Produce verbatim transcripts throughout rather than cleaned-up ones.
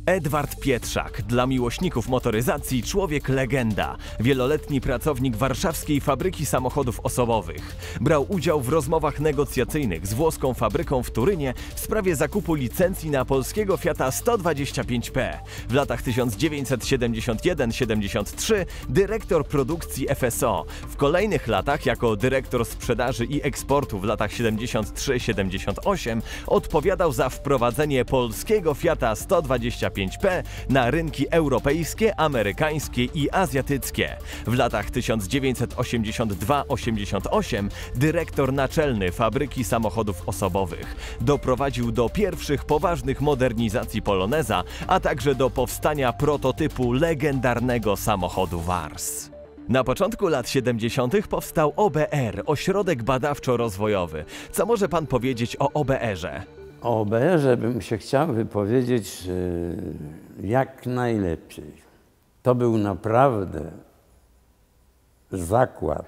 Edward Pietrzak, dla miłośników motoryzacji człowiek legenda, wieloletni pracownik warszawskiej fabryki samochodów osobowych. Brał udział w rozmowach negocjacyjnych z włoską fabryką w Turynie w sprawie zakupu licencji na polskiego Fiata sto dwadzieścia pięć P. W latach tysiąc dziewięćset siedemdziesiąt jeden do siedemdziesiąt trzy dyrektor produkcji F S O. W kolejnych latach jako dyrektor sprzedaży i eksportu w latach siedemdziesiąt trzy do siedemdziesiąt osiem odpowiadał za wprowadzenie polskiego Fiata sto dwadzieścia pięć P na rynki europejskie, amerykańskie i azjatyckie. W latach tysiąc dziewięćset osiemdziesiąt dwa do osiemdziesiąt osiem dyrektor naczelny fabryki samochodów osobowych. Doprowadził do pierwszych poważnych modernizacji Poloneza, a także do powstania prototypu legendarnego samochodu Wars. Na początku lat siedemdziesiątych powstał O B R, Ośrodek Badawczo-Rozwojowy. Co może pan powiedzieć o O B R-ze? O O B R-ze bym się chciał wypowiedzieć jak najlepiej. To był naprawdę zakład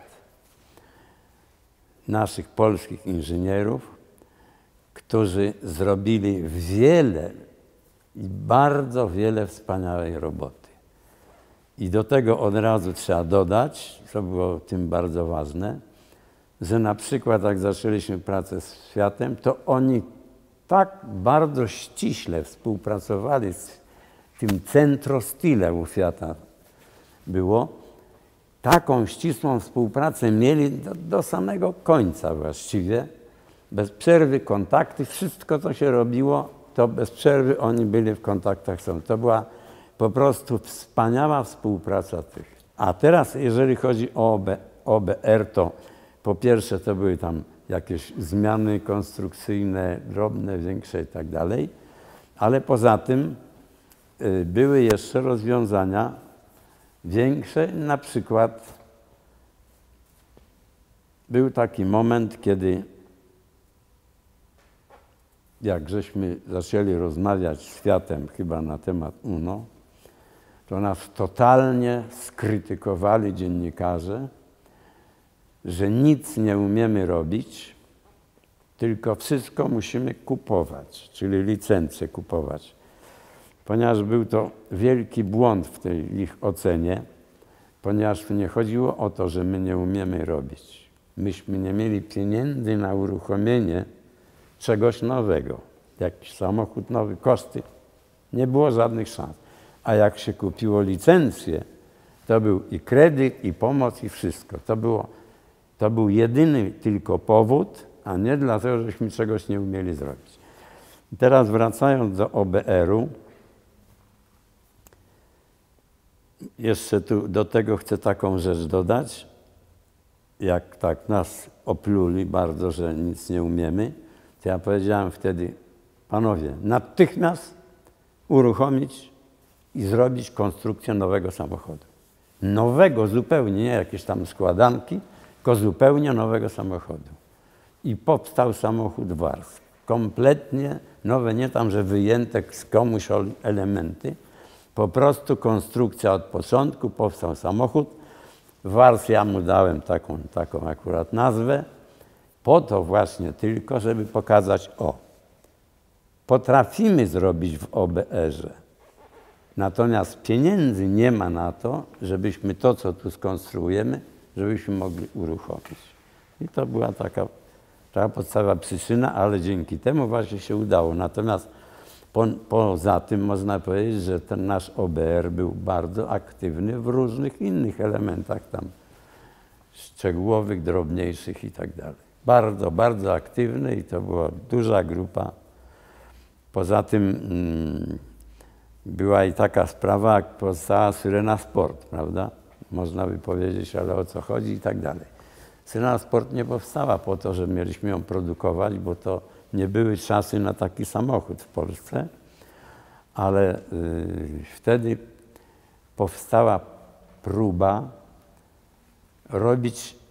naszych polskich inżynierów, którzy zrobili wiele i bardzo wiele wspaniałej roboty. I do tego od razu trzeba dodać, co było tym bardzo ważne, że na przykład jak zaczęliśmy pracę z Fiatem, to oni tak bardzo ściśle współpracowali z tym Centro-Stile u Fiata było, taką ścisłą współpracę mieli do, do samego końca właściwie, bez przerwy kontakty, wszystko co się robiło, to bez przerwy oni byli w kontaktach są. To była po prostu wspaniała współpraca tych. A teraz jeżeli chodzi o O B R, to po pierwsze to były tam jakieś zmiany konstrukcyjne, drobne, większe i tak dalej, ale poza tym y, były jeszcze rozwiązania większe, na przykład był taki moment, kiedy jak żeśmy zaczęli rozmawiać z Fiatem chyba na temat Uno, to nas totalnie skrytykowali dziennikarze, że nic nie umiemy robić, tylko wszystko musimy kupować, czyli licencje kupować. Ponieważ był to wielki błąd w tej ich ocenie, ponieważ tu nie chodziło o to, że my nie umiemy robić. Myśmy nie mieli pieniędzy na uruchomienie czegoś nowego. Jakiś samochód nowy, koszty. Nie było żadnych szans. A jak się kupiło licencję, to był i kredyt, i pomoc, i wszystko. To było To był jedyny tylko powód, a nie dlatego, żeśmy czegoś nie umieli zrobić. I teraz wracając do O B R-u, jeszcze tu do tego chcę taką rzecz dodać. Jak tak nas opluli bardzo, że nic nie umiemy, to ja powiedziałem wtedy, panowie, natychmiast uruchomić i zrobić konstrukcję nowego samochodu. Nowego zupełnie, nie jakieś tam składanki, tylko zupełnie nowego samochodu. I powstał samochód Wars. Kompletnie nowe, nie tam, że wyjęte z komuś elementy. Po prostu konstrukcja od początku, powstał samochód. Wars, ja mu dałem taką, taką akurat nazwę, po to właśnie tylko, żeby pokazać, o, potrafimy zrobić w O B R-ze. Natomiast pieniędzy nie ma na to, żebyśmy to, co tu skonstruujemy, żebyśmy mogli uruchomić. I to była taka, taka podstawowa przyczyna, ale dzięki temu właśnie się udało. Natomiast po, poza tym można powiedzieć, że ten nasz O B R był bardzo aktywny w różnych innych elementach tam szczegółowych, drobniejszych i tak dalej. Bardzo, bardzo aktywny i to była duża grupa. Poza tym mm, była i taka sprawa, jak powstała Syrena Sport, prawda? Można by powiedzieć, ale o co chodzi i tak dalej. Syrena Sport nie powstała po to, że mieliśmy ją produkować, bo to nie były czasy na taki samochód w Polsce, ale y, wtedy powstała próba robić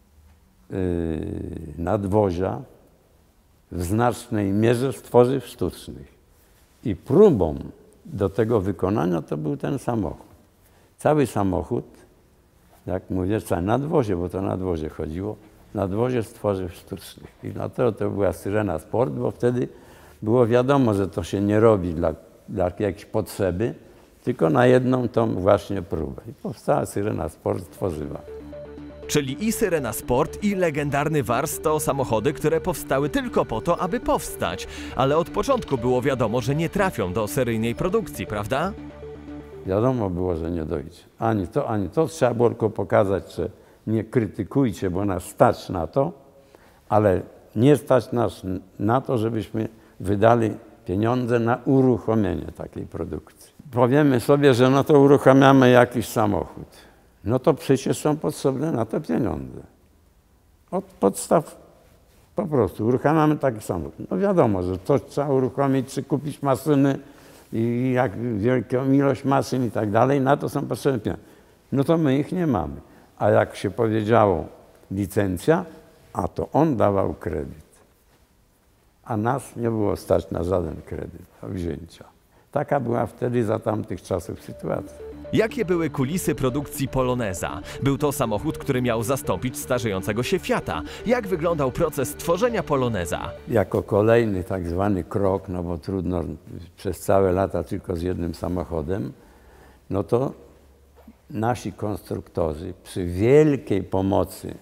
y, nadwozia w znacznej mierze z tworzyw sztucznych. I próbą do tego wykonania to był ten samochód. Cały samochód, jak mówię, całe nadwozie, bo to nadwozie chodziło, nadwozie z tworzyw sztucznych. I dlatego to była Syrena Sport, bo wtedy było wiadomo, że to się nie robi dla dla jakiejś potrzeby, tylko na jedną tą właśnie próbę. I powstała Syrena Sport tworzywa. Czyli i Syrena Sport, i legendarny Wars to samochody, które powstały tylko po to, aby powstać. Ale od początku było wiadomo, że nie trafią do seryjnej produkcji, prawda? Wiadomo było, że nie dojdzie. Ani to, ani to. Trzeba było tylko pokazać, że nie krytykujcie, bo nas stać na to, ale nie stać nas na to, żebyśmy wydali pieniądze na uruchomienie takiej produkcji. Powiemy sobie, że no to uruchamiamy jakiś samochód. No to przecież są potrzebne na to pieniądze. Od podstaw po prostu uruchamiamy taki samochód. No wiadomo, że coś trzeba uruchomić, czy kupić maszyny i jak wielką ilość maszyn i tak dalej, na to są potrzebne pieniądze. No to my ich nie mamy. A jak się powiedziało licencja, a to on dawał kredyt. A nas nie było stać na żaden kredyt wzięcia. Taka była wtedy za tamtych czasów sytuacja. Jakie były kulisy produkcji Poloneza? Był to samochód, który miał zastąpić starzejącego się Fiata. Jak wyglądał proces tworzenia Poloneza? Jako kolejny tak zwany krok, no bo trudno przez całe lata tylko z jednym samochodem, no to nasi konstruktorzy przy wielkiej pomocy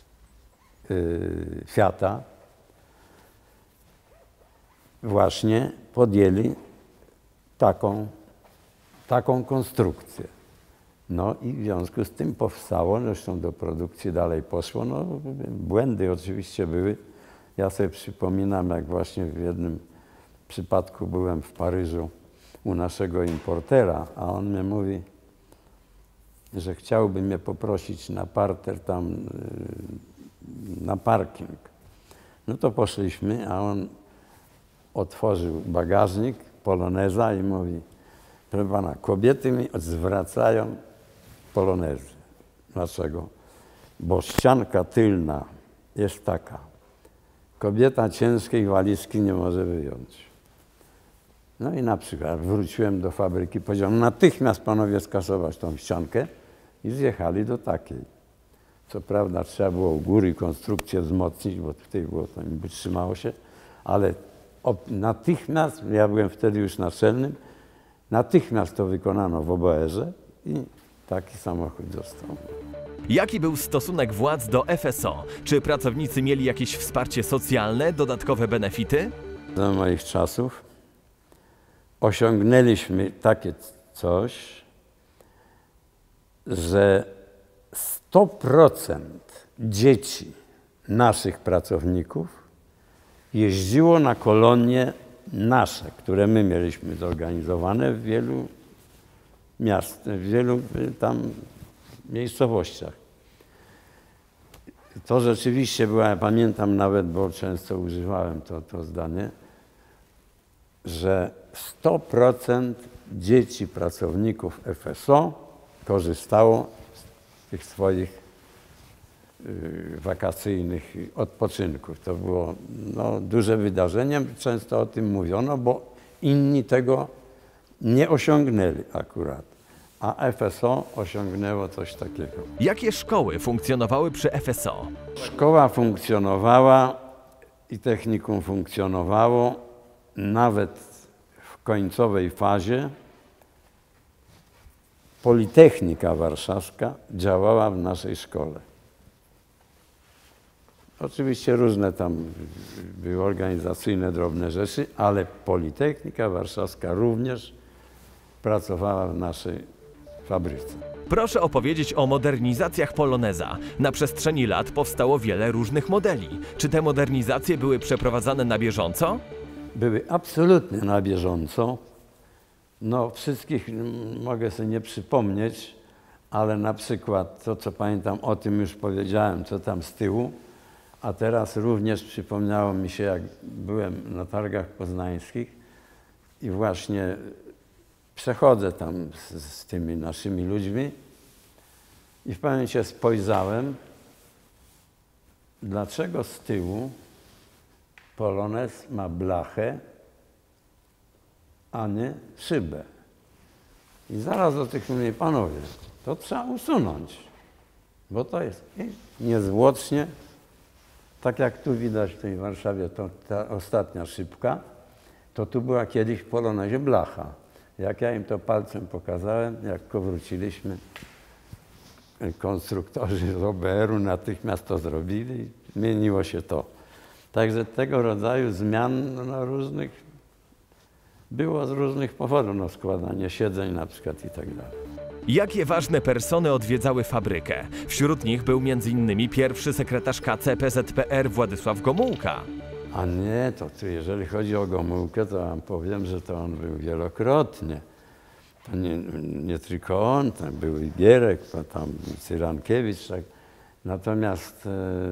yy, Fiata właśnie podjęli taką, taką konstrukcję. No i w związku z tym powstało, zresztą do produkcji dalej poszło, no błędy oczywiście były. Ja sobie przypominam, jak właśnie w jednym przypadku byłem w Paryżu u naszego importera, a on mnie mówi, że chciałby mnie poprosić na parter tam, na parking. No to poszliśmy, a on otworzył bagażnik Poloneza i mówi, proszę pana, kobiety mi zwracają Polonezy. Dlaczego? Bo ścianka tylna jest taka. Kobieta ciężkiej walizki nie może wyjąć. No i na przykład wróciłem do fabryki, powiedziałem, natychmiast panowie skasować tą ściankę i zjechali do takiej. Co prawda trzeba było u góry konstrukcję wzmocnić, bo tutaj było to niby trzymało się, ale natychmiast, ja byłem wtedy już naczelnym, natychmiast to wykonano w O B R-ze i taki samochód został. Jaki był stosunek władz do F S O? Czy pracownicy mieli jakieś wsparcie socjalne, dodatkowe benefity? Za moich czasów osiągnęliśmy takie coś, że sto procent dzieci naszych pracowników jeździło na kolonie nasze, które my mieliśmy zorganizowane w wielu miast, w wielu tam miejscowościach. To rzeczywiście była, ja pamiętam nawet, bo często używałem to, to zdanie, że sto procent dzieci pracowników F S O korzystało z tych swoich wakacyjnych odpoczynków. To było no, duże wydarzenie, często o tym mówiono, bo inni tego nie osiągnęli akurat, a F S O osiągnęło coś takiego. Jakie szkoły funkcjonowały przy F S O? Szkoła funkcjonowała i technikum funkcjonowało, nawet w końcowej fazie Politechnika Warszawska działała w naszej szkole. Oczywiście różne tam były organizacyjne, drobne rzeczy, ale Politechnika Warszawska również pracowała w naszej fabryce. Proszę opowiedzieć o modernizacjach Poloneza. Na przestrzeni lat powstało wiele różnych modeli. Czy te modernizacje były przeprowadzane na bieżąco? Były absolutnie na bieżąco. No, wszystkich mogę sobie nie przypomnieć, ale na przykład to, co pamiętam, o tym już powiedziałem, co tam z tyłu. A teraz również przypomniało mi się, jak byłem na targach poznańskich i właśnie przechodzę tam z, z tymi naszymi ludźmi i w pewnym momencie spojrzałem, dlaczego z tyłu Polonez ma blachę, a nie szybę. I zaraz do tych mówię, panowie, to trzeba usunąć, bo to jest niezwłocznie. Tak jak tu widać w tej Warszawie, to ta ostatnia szybka to tu była kiedyś w Polonezie blacha. Jak ja im to palcem pokazałem, jak wróciliśmy, konstruktorzy z O B R-u natychmiast to zrobili i zmieniło się to. Także tego rodzaju zmian no, różnych było z różnych powodów, no, składanie siedzeń na przykład i tak dalej. Jakie ważne persony odwiedzały fabrykę? Wśród nich był między innymi pierwszy sekretarz K C P Z P R Władysław Gomułka. A nie, to tu, jeżeli chodzi o Gomułkę, to wam powiem, że to on był wielokrotnie. To nie, nie tylko on, tam był i Gierek, to tam Cyrankiewicz. Tak. Natomiast e,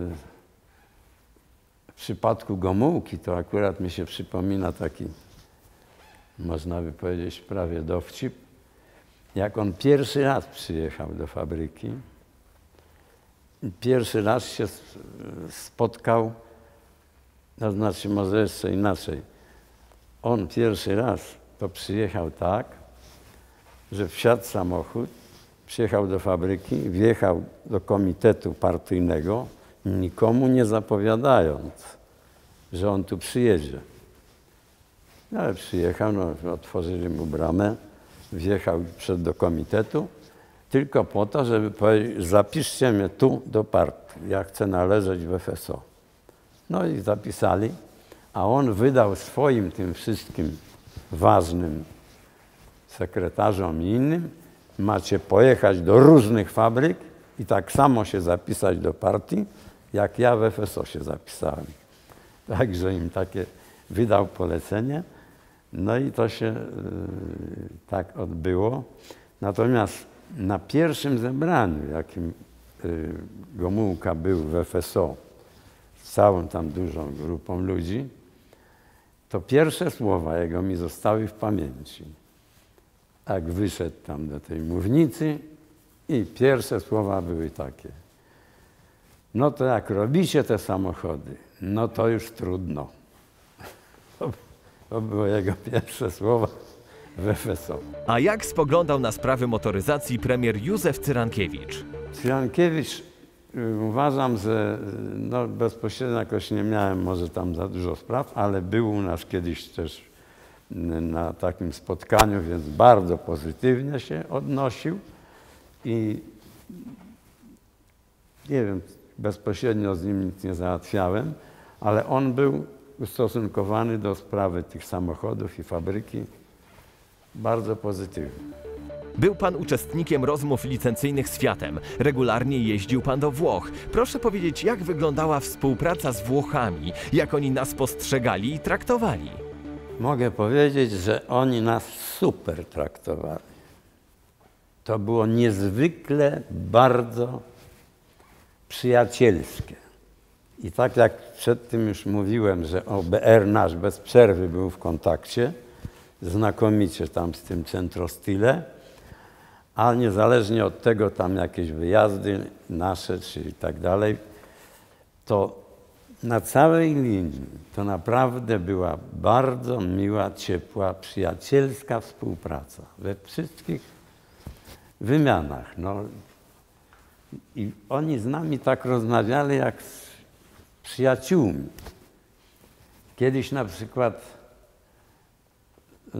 w przypadku Gomułki to akurat mi się przypomina taki, można by powiedzieć, prawie dowcip. Jak on pierwszy raz przyjechał do fabryki, pierwszy raz się spotkał, to znaczy może jeszcze inaczej, on pierwszy raz to przyjechał tak, że wsiadł samochód, przyjechał do fabryki, wjechał do komitetu partyjnego, nikomu nie zapowiadając, że on tu przyjedzie. No, ale przyjechał, no, otworzyli mu bramę, wjechał przed do komitetu, tylko po to, żeby powiedzieć, zapiszcie mnie tu do partii, ja chcę należeć w F S O. No i zapisali, a on wydał swoim tym wszystkim ważnym sekretarzom i innym, macie pojechać do różnych fabryk i tak samo się zapisać do partii, jak ja w F S O się zapisałem. Także im takie wydał polecenie. No i to się y, tak odbyło. Natomiast na pierwszym zebraniu, jakim y, Gomułka był w F S O, z całą tam dużą grupą ludzi, to pierwsze słowa jego mi zostały w pamięci. Jak wyszedł tam do tej mównicy i pierwsze słowa były takie. No to jak robicie te samochody, no to już trudno. To były jego pierwsze słowa w F S O. A jak spoglądał na sprawy motoryzacji premier Józef Cyrankiewicz? Cyrankiewicz, uważam, że no, bezpośrednio jakoś nie miałem może tam za dużo spraw, ale był u nas kiedyś też na takim spotkaniu, więc bardzo pozytywnie się odnosił i nie wiem, bezpośrednio z nim nic nie załatwiałem, ale on był ustosunkowany do sprawy tych samochodów i fabryki bardzo pozytywnie. Był pan uczestnikiem rozmów licencyjnych z Fiatem. Regularnie jeździł pan do Włoch. Proszę powiedzieć, jak wyglądała współpraca z Włochami? Jak oni nas postrzegali i traktowali? Mogę powiedzieć, że oni nas super traktowali. To było niezwykle bardzo przyjacielskie. I tak jak przed tym już mówiłem, że O B R nasz bez przerwy był w kontakcie, znakomicie tam z tym Centrostile, a niezależnie od tego tam jakieś wyjazdy nasze czy i tak dalej, to na całej linii to naprawdę była bardzo miła, ciepła, przyjacielska współpraca we wszystkich wymianach. No, i oni z nami tak rozmawiali jak z przyjaciółmi. Kiedyś na przykład yy,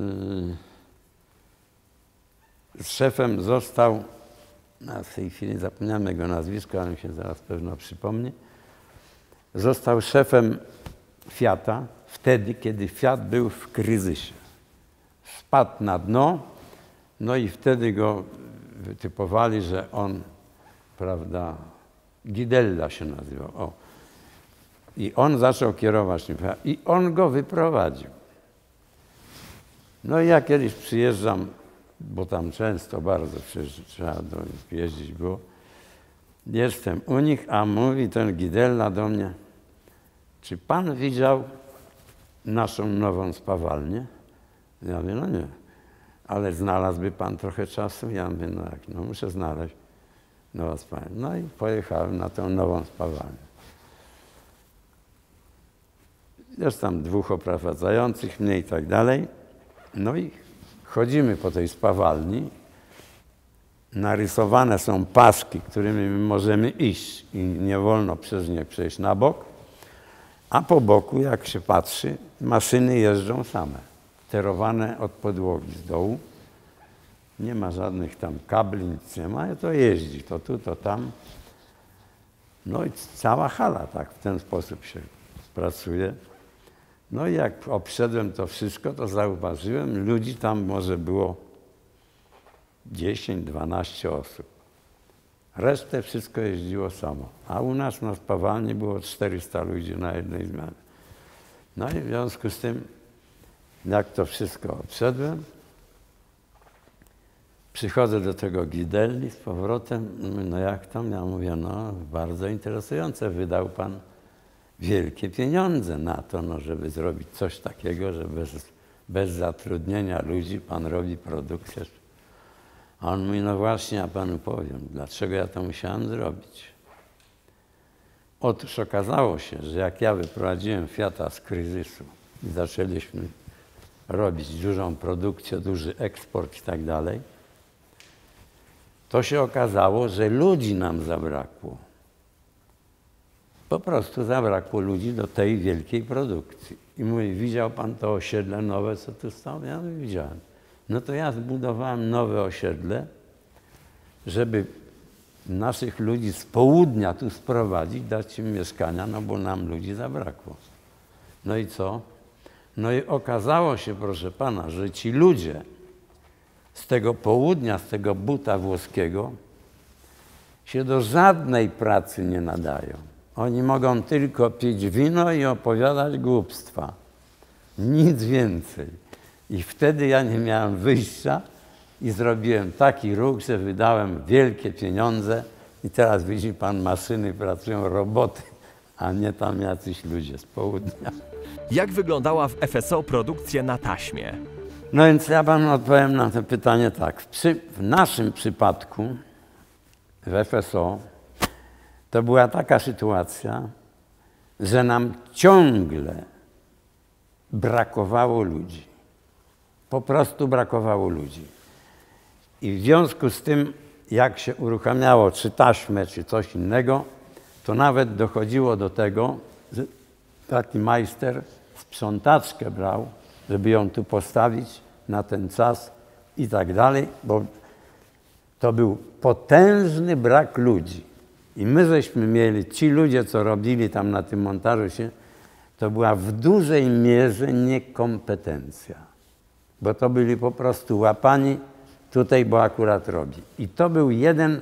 z szefem został, na w tej chwili zapomniałem jego nazwisko, ale mi się zaraz pewno przypomni, został szefem Fiata wtedy, kiedy Fiat był w kryzysie. Spadł na dno, no i wtedy go wytypowali, że on, prawda, Gidella się nazywał. O. I on zaczął kierować tym Fiatem i on go wyprowadził. No i ja kiedyś przyjeżdżam, bo tam często bardzo trzeba do nich jeździć było. Jestem u nich, a mówi ten Gidella do mnie, czy pan widział naszą nową spawalnię? Ja mówię, no nie, ale znalazłby pan trochę czasu? Ja mówię, no jak, no muszę znaleźć nową spawalnię. No i pojechałem na tę nową spawalnię. Jest tam dwóch oprowadzających mnie i tak dalej. No i chodzimy po tej spawalni. Narysowane są paski, którymi my możemy iść i nie wolno przez nie przejść na bok. A po boku, jak się patrzy, maszyny jeżdżą same. sterowane od podłogi z dołu. Nie ma żadnych tam kabli, nic nie ma, to jeździ, to tu, to tam. No i cała hala tak w ten sposób się pracuje. No i jak obszedłem to wszystko, to zauważyłem, ludzi tam może było dziesięć dwanaście osób. Resztę wszystko jeździło samo. A u nas na spawalni było czterysta ludzi na jednej zmianie. No i w związku z tym, jak to wszystko obszedłem, przychodzę do tego Gidelli z powrotem, no jak tam? Ja mówię, no bardzo interesujące, wydał pan wielkie pieniądze na to, no, żeby zrobić coś takiego, że bez, bez zatrudnienia ludzi pan robi produkcję. A on mówi, no właśnie, ja panu powiem, dlaczego ja to musiałem zrobić. Otóż okazało się, że jak ja wyprowadziłem Fiata z kryzysu i zaczęliśmy robić dużą produkcję, duży eksport i tak dalej, to się okazało, że ludzi nam zabrakło. Po prostu zabrakło ludzi do tej wielkiej produkcji. I mówi, widział pan to osiedle nowe, co tu stało? Ja mówię, widziałem. No to ja zbudowałem nowe osiedle, żeby naszych ludzi z południa tu sprowadzić, dać im mieszkania, no bo nam ludzi zabrakło. No i co? No i okazało się, proszę pana, że ci ludzie z tego południa, z tego buta włoskiego się do żadnej pracy nie nadają. Oni mogą tylko pić wino i opowiadać głupstwa. Nic więcej. I wtedy ja nie miałem wyjścia i zrobiłem taki ruch, że wydałem wielkie pieniądze i teraz widzi pan, maszyny pracują, roboty, a nie tam jacyś ludzie z południa. Jak wyglądała w F S O produkcja na taśmie? No więc ja panu odpowiem na to pytanie tak. W, przy, w naszym przypadku w F S O to była taka sytuacja, że nam ciągle brakowało ludzi. Po prostu brakowało ludzi. I w związku z tym, jak się uruchamiało czy taśmę, czy coś innego, to nawet dochodziło do tego, że taki majster sprzątaczkę brał, żeby ją tu postawić na ten czas i tak dalej, bo to był potężny brak ludzi. I my żeśmy mieli, ci ludzie, co robili tam na tym montażu się, to była w dużej mierze niekompetencja. Bo to byli po prostu łapani tutaj, bo akurat robi. I to był jeden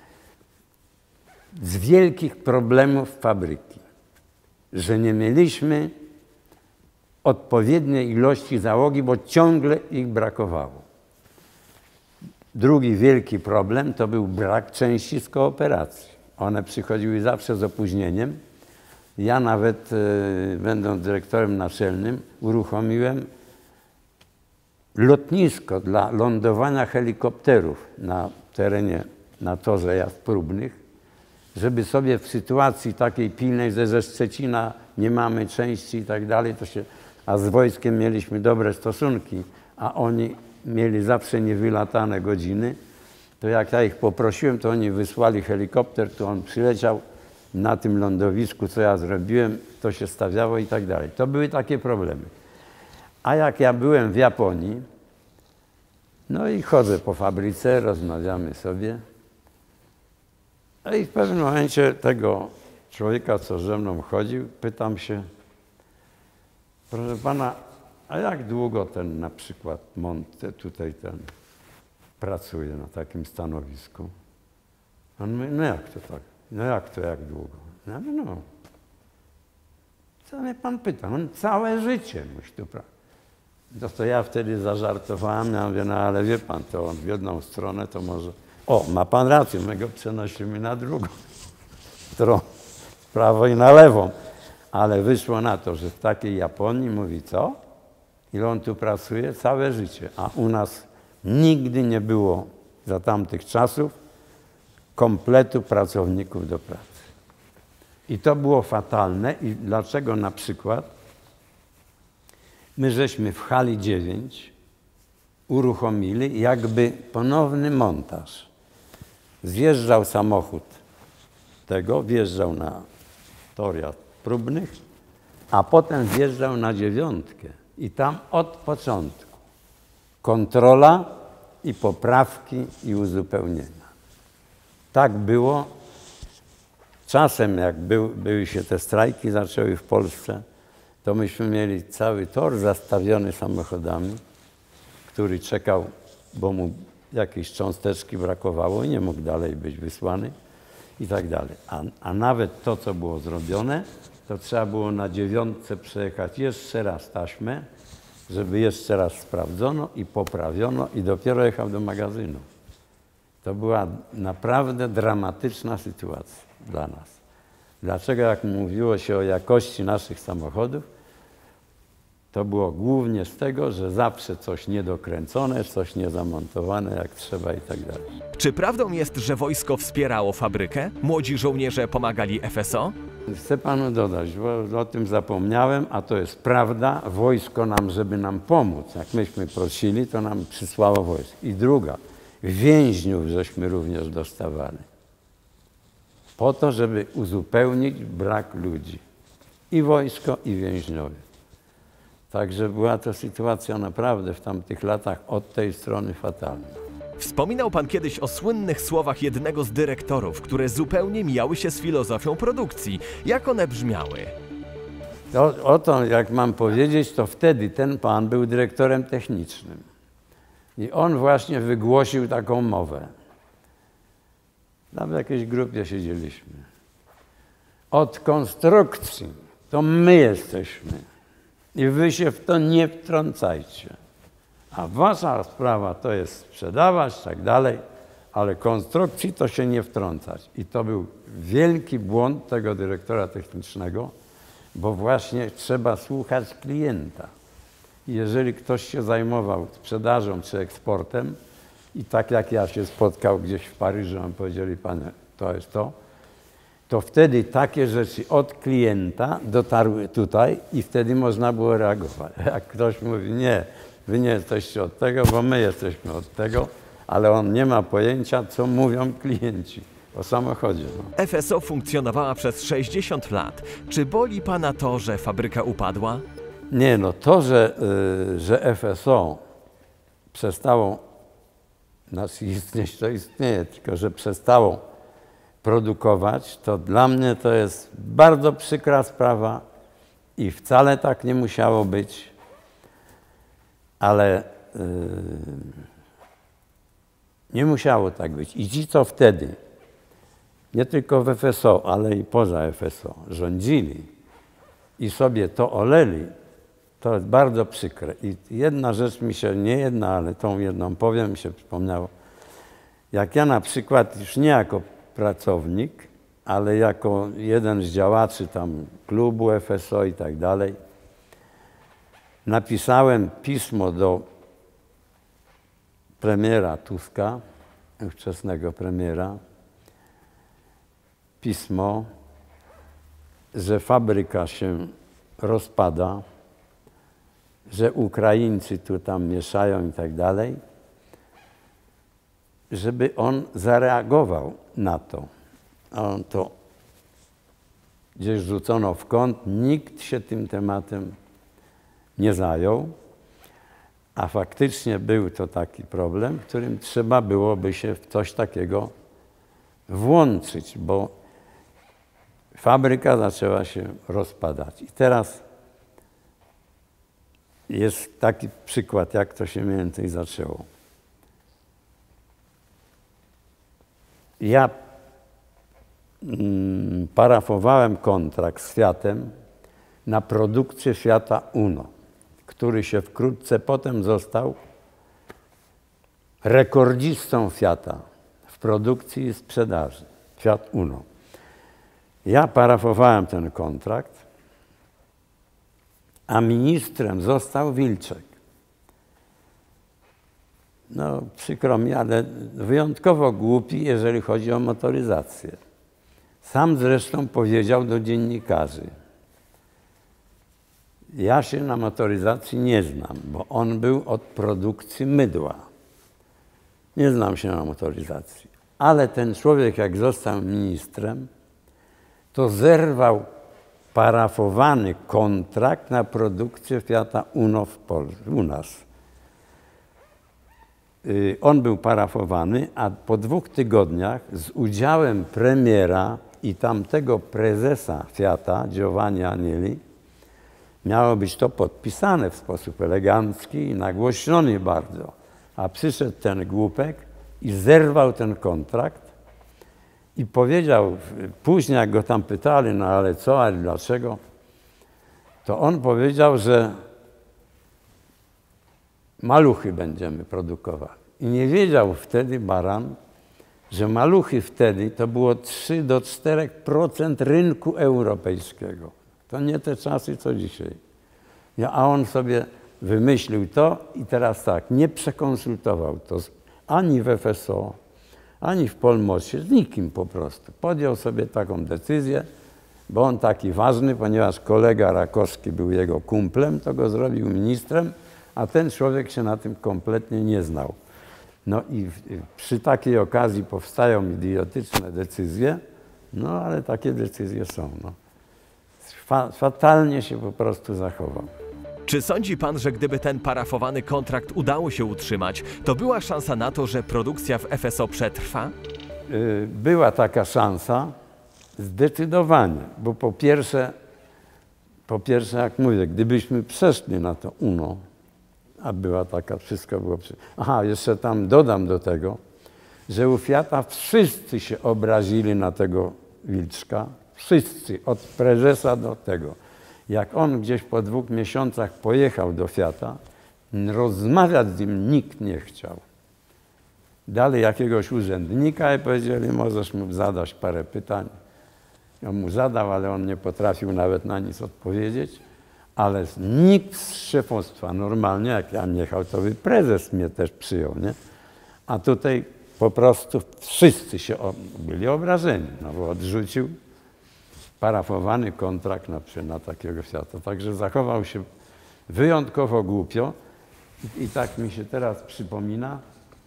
z wielkich problemów fabryki, że nie mieliśmy odpowiedniej ilości załogi, bo ciągle ich brakowało. Drugi wielki problem to był brak części z kooperacji. One przychodziły zawsze z opóźnieniem. Ja nawet, e, będąc dyrektorem naczelnym, uruchomiłem lotnisko dla lądowania helikopterów na terenie, na torze jazd próbnych, żeby sobie w sytuacji takiej pilnej, że ze Szczecina nie mamy części i tak dalej, to się, a z wojskiem mieliśmy dobre stosunki, a oni mieli zawsze niewylatane godziny, to jak ja ich poprosiłem, to oni wysłali helikopter, to on przyleciał na tym lądowisku, co ja zrobiłem, to się stawiało i tak dalej. To były takie problemy. A jak ja byłem w Japonii, no i chodzę po fabryce, rozmawiamy sobie. No i w pewnym momencie tego człowieka, co ze mną chodził, pytam się, proszę pana, a jak długo ten na przykład Monte tutaj ten pracuje na takim stanowisku? On mówi, no jak to tak? No jak to, jak długo? Ja mówię, no. Co mnie pan pyta? On całe życie musi tu pracować. To, to ja wtedy zażartowałem, ja mówię, no ale wie pan, to on w jedną stronę to może... O, ma pan rację, my go przenosimy na drugą stronę, w prawo i na lewą. Ale wyszło na to, że w takiej Japonii mówi co? Ile on tu pracuje? Całe życie. A u nas nigdy nie było za tamtych czasów kompletu pracowników do pracy. I to było fatalne. I dlaczego na przykład my żeśmy w hali dziewięć uruchomili jakby ponowny montaż. Zjeżdżał samochód tego, wjeżdżał na tor jazd próbnych, a potem wjeżdżał na dziewiątkę. I tam od początku kontrola i poprawki i uzupełnienia. Tak było. Czasem, jak był, były się te strajki, zaczęły w Polsce, to myśmy mieli cały tor zastawiony samochodami, który czekał, bo mu jakiejś cząsteczki brakowało i nie mógł dalej być wysłany i tak dalej. A, a nawet to, co było zrobione, to trzeba było na dziewiątce przejechać jeszcze raz taśmę, żeby jeszcze raz sprawdzono i poprawiono i dopiero jechał do magazynu. To była naprawdę dramatyczna sytuacja dla nas. Dlaczego, jak mówiło się o jakości naszych samochodów, to było głównie z tego, że zawsze coś niedokręcone, coś niezamontowane jak trzeba i tak dalej. Czy prawdą jest, że wojsko wspierało fabrykę? Młodzi żołnierze pomagali F S O? Chcę panu dodać, bo o tym zapomniałem, a to jest prawda. Wojsko nam, żeby nam pomóc, jak myśmy prosili, to nam przysłało wojsko. I druga, więźniów żeśmy również dostawali. Po to, żeby uzupełnić brak ludzi. I wojsko, i więźniowie. Także była to sytuacja naprawdę w tamtych latach od tej strony fatalna. Wspominał pan kiedyś o słynnych słowach jednego z dyrektorów, które zupełnie mijały się z filozofią produkcji. Jak one brzmiały? To, o to, jak mam powiedzieć, to wtedy ten pan był dyrektorem technicznym. I on właśnie wygłosił taką mowę. Tam w jakiejś grupie siedzieliśmy. Od konstrukcji to my jesteśmy. I wy się w to nie wtrącajcie. A wasza sprawa to jest sprzedawać, tak dalej, ale konstrukcji to się nie wtrącać. I to był wielki błąd tego dyrektora technicznego, bo właśnie trzeba słuchać klienta. I jeżeli ktoś się zajmował sprzedażą czy eksportem i tak jak ja się spotkał gdzieś w Paryżu, on powiedzieli, panie, to jest to, to wtedy takie rzeczy od klienta dotarły tutaj i wtedy można było reagować. Jak ktoś mówi, nie, wy nie jesteście od tego, bo my jesteśmy od tego, ale on nie ma pojęcia, co mówią klienci o samochodzie. No. F S O funkcjonowała przez sześćdziesiąt lat. Czy boli pana to, że fabryka upadła? Nie, no to, że, y, że F S O przestało nas istnieć, to istnieje, tylko że przestało produkować, to dla mnie to jest bardzo przykra sprawa i wcale tak nie musiało być, ale yy, nie musiało tak być. I ci, co wtedy, nie tylko w F S O, ale i poza F S O, rządzili i sobie to oleli, to jest bardzo przykre. I jedna rzecz mi się, nie jedna, ale tą jedną powiem, mi się przypomniało. Jak ja na przykład, już nie jako pracownik, ale jako jeden z działaczy tam klubu F S O i tak dalej, napisałem pismo do premiera Tuska, ówczesnego premiera, pismo, że fabryka się rozpada, że Ukraińcy tu tam mieszają i tak dalej, żeby on zareagował na to. A on to gdzieś rzucono w kąt, nikt się tym tematem nie zajął, a faktycznie był to taki problem, w którym trzeba byłoby się w coś takiego włączyć, bo fabryka zaczęła się rozpadać. I teraz jest taki przykład, jak to się mniej więcej zaczęło. Ja mm, parafowałem kontrakt z Fiatem na produkcję Fiata Uno, który się wkrótce potem został rekordzistą Fiata w produkcji i sprzedaży. Fiat Uno. Ja parafowałem ten kontrakt, a ministrem został Wilczek. No przykro mi, ale wyjątkowo głupi, jeżeli chodzi o motoryzację. Sam zresztą powiedział do dziennikarzy, ja się na motoryzacji nie znam, bo on był od produkcji mydła. Nie znam się na motoryzacji. Ale ten człowiek, jak został ministrem, to zerwał parafowany kontrakt na produkcję Fiata Uno w Polsce, u nas. on był parafowany, a po dwóch tygodniach z udziałem premiera i tamtego prezesa Fiata, Giovanni Agnelli, miało być to podpisane w sposób elegancki i nagłośniony bardzo. A przyszedł ten głupek i zerwał ten kontrakt i powiedział, później jak go tam pytali, no ale co, ale dlaczego, to on powiedział, że maluchy będziemy produkować. I nie wiedział wtedy baran, że maluchy wtedy to było trzy do czterech procent rynku europejskiego. To nie te czasy, co dzisiaj. A on sobie wymyślił to i teraz tak, nie przekonsultował to ani w F S O, ani w Polmosie, z nikim po prostu. Podjął sobie taką decyzję, bo on taki ważny, ponieważ kolega Rakowski był jego kumplem, to go zrobił ministrem, a ten człowiek się na tym kompletnie nie znał. No i przy takiej okazji powstają idiotyczne decyzje, no ale takie decyzje są. No. Fa fatalnie się po prostu zachował. Czy sądzi pan, że gdyby ten parafowany kontrakt udało się utrzymać, to była szansa na to, że produkcja w F S O przetrwa? Yy, była taka szansa, zdecydowanie, bo po pierwsze, po pierwsze, jak mówię, gdybyśmy przeszli na to UNO, a była taka, wszystko było... Przy... Aha, jeszcze tam dodam do tego, że u Fiata wszyscy się obrazili na tego Wilczka, wszyscy, od prezesa do tego. Jak on gdzieś po dwóch miesiącach pojechał do Fiata, rozmawiać z nim nikt nie chciał. Dali jakiegoś urzędnika i powiedzieli, możesz mu zadać parę pytań. On mu zadał, ale on nie potrafił nawet na nic odpowiedzieć. Ale nikt z szefostwa, normalnie jak ja jechał, to by prezes mnie też przyjął, nie? A tutaj po prostu wszyscy się byli obrażeni, no bo odrzucił parafowany kontrakt na, na takiego Fiata. Także zachował się wyjątkowo głupio. I, I tak mi się teraz przypomina,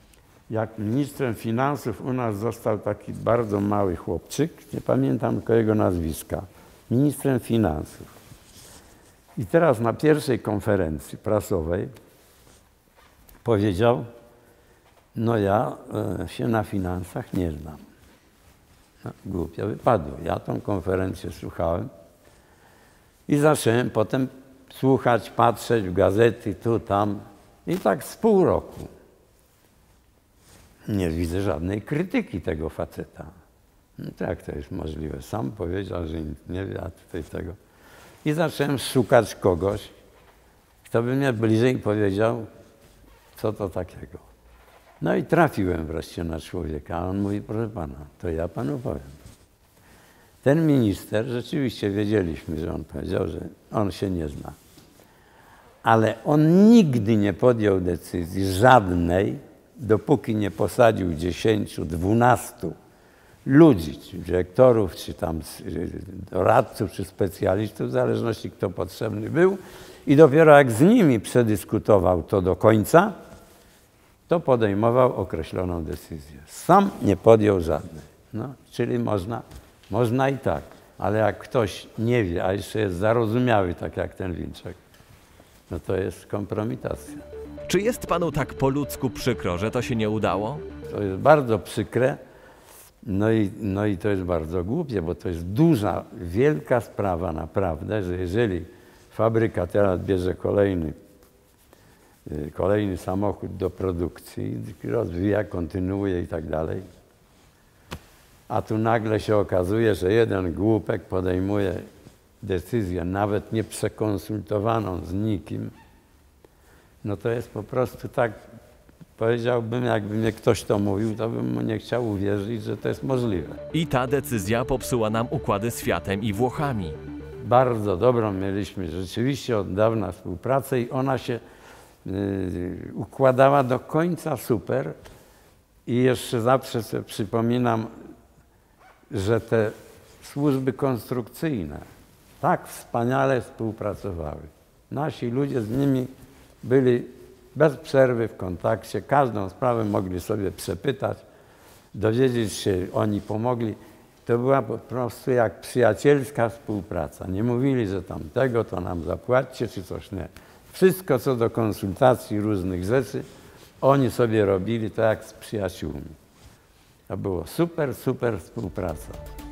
jak ministrem finansów u nas został taki bardzo mały chłopczyk, nie pamiętam tylko jego nazwiska, ministrem finansów. I teraz na pierwszej konferencji prasowej powiedział, no ja e, się na finansach nie znam. No, głupio wypadło. Ja tą konferencję słuchałem i zacząłem potem słuchać, patrzeć w gazety, tu, tam i tak z pół roku. Nie widzę żadnej krytyki tego faceta. No to jak to jest możliwe? Sam powiedział, że nic nie wie, a tutaj tego. I zacząłem szukać kogoś, kto by mnie bliżej powiedział, co to takiego. No i trafiłem wreszcie na człowieka, a on mówi, proszę pana, to ja panu powiem. Ten minister, rzeczywiście wiedzieliśmy, że on powiedział, że on się nie zna. Ale on nigdy nie podjął decyzji żadnej, dopóki nie posadził dziesięciu, dwunastu ludzi, czy dyrektorów, czy tam doradców, czy specjalistów, w zależności kto potrzebny był. I dopiero jak z nimi przedyskutował to do końca, to podejmował określoną decyzję. Sam nie podjął żadnej. No, czyli można, można i tak. Ale jak ktoś nie wie, a jeszcze jest zarozumiały, tak jak ten Wilczek, no to jest kompromitacja. Czy jest panu tak po ludzku przykro, że to się nie udało? To jest bardzo przykre. No i, no i to jest bardzo głupie, bo to jest duża, wielka sprawa naprawdę, że jeżeli fabryka teraz bierze kolejny, kolejny samochód do produkcji, rozwija, kontynuuje i tak dalej, a tu nagle się okazuje, że jeden głupek podejmuje decyzję, nawet nie przekonsultowaną z nikim, no to jest po prostu tak, powiedziałbym, jakby mnie ktoś to mówił, to bym mu nie chciał uwierzyć, że to jest możliwe. I ta decyzja popsuła nam układy z Fiatem i Włochami. Bardzo dobrą mieliśmy rzeczywiście od dawna współpracę i ona się yy, układała do końca super. I jeszcze zawsze sobie przypominam, że te służby konstrukcyjne tak wspaniale współpracowały. Nasi ludzie z nimi byli bez przerwy w kontakcie, każdą sprawę mogli sobie przepytać, dowiedzieć się, oni pomogli. To była po prostu jak przyjacielska współpraca. Nie mówili, że tam tego to nam zapłaćcie czy coś, nie. Wszystko co do konsultacji różnych rzeczy Oni sobie robili to jak z przyjaciółmi. To było super, super współpraca.